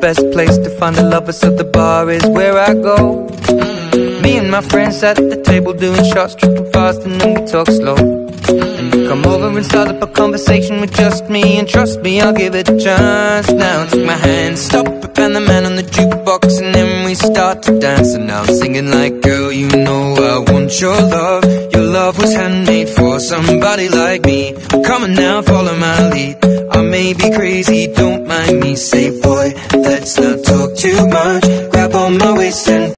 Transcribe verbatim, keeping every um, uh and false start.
best place to find a lover, so the bar is where I go. Me and my friends sat at the table doing shots, tripping fast, and then we talk slow. And you come over and start up a conversation with just me, and trust me, I'll give it a chance. Now take my hand, stop it, and the man on the jukebox, and then we start to dance. And now I'm singing like, girl, you know I want your love. Your love was handmade for somebody like me. Come on now, follow my lead. I may be crazy, don't mind me. Say, boy, let's not talk too much. Grab on my waist